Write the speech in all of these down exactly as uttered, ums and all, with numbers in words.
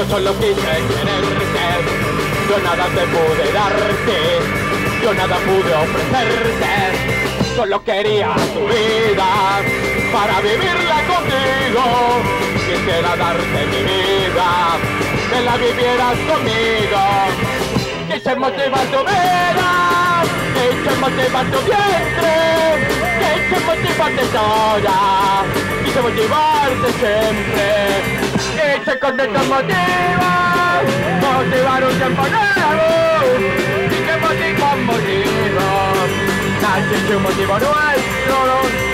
solo quise quererte, yo nada te pude darte, yo nada pude ofrecerte, solo quería tu vida para vivirla contigo. Quisiera darte mi vida, que la vivieras conmigo. Quise motivar tu vida, quise motivar tu vientre, quise motivarte toda, quise motivarte siempre. Quise con estos motivos motivar un tiempo nuevo, y que motivo motivo, nace un motivo nuestro.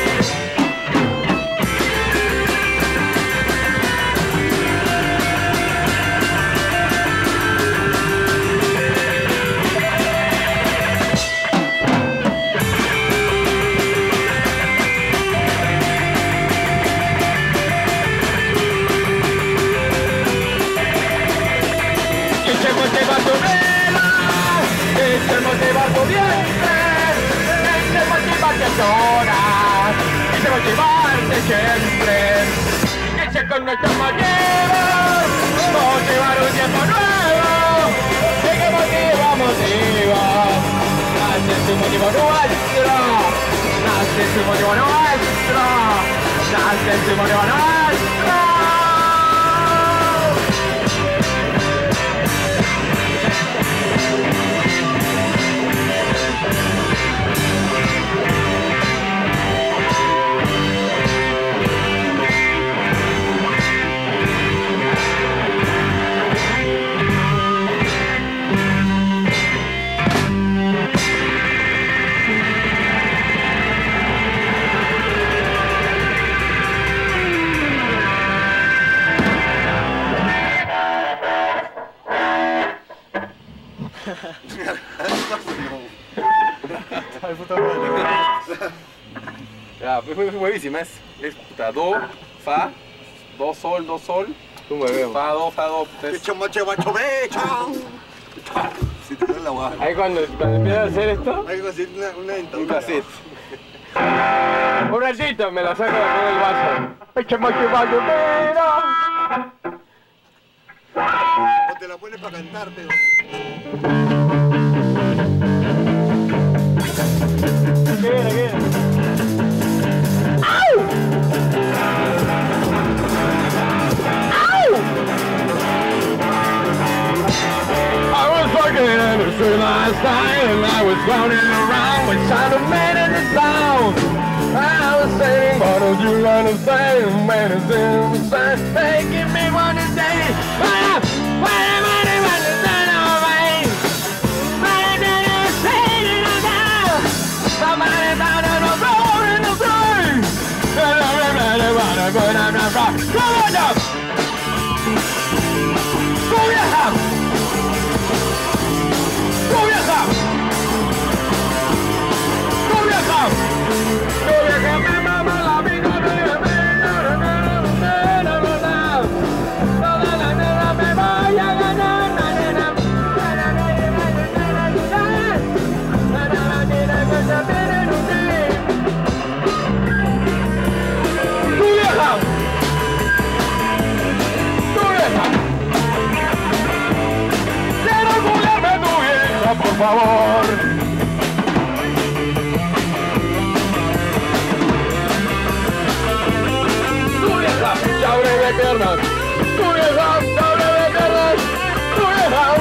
Motivar tu vida, quise motivar tu vientre, quise motivarte sola, quise motivarte siempre, quise con nuestros motivos motivar un tiempo nuevo, y que motivo, motivo, nace tu motivo nuestro, nace tu motivo nuestro, nace tu motivo nuestro. Ya, fue, fue buenísima, es, es puta, do, fa, do, sol, do, sol, Tú me veo. fa, do, fa, do, tres. Si te da la guada. Ahí cuando, cuando empiezas a hacer esto, Algo así, una, una Un dentadura. cassette. un ratito me la saco de todo el vaso. Echa motivar tu vida. O te la pones para cantar, pero... ¿Qué viene, qué viene? I was working in the street last night, and I was running around with sound of man in the sound. I was saying, why don't you understand? Man is in the sun, making me want to say, why, why am I the one to stand on me? Why did you say it now? Somebody found on the floor in the brain. Go on up! Go your house! Go your house! Go your house! Go your house! Mi mamá la vi con mi me voy a ganar. Go your house! Por favor. Tu vieja, se abre de piernas. Tu vieja, se abre de piernas. Tu vieja.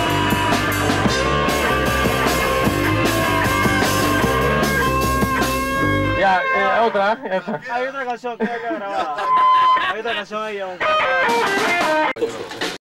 Ya, eh, otra, esa. Hay otra canción que hay que grabar. Hay otra canción ahí aún.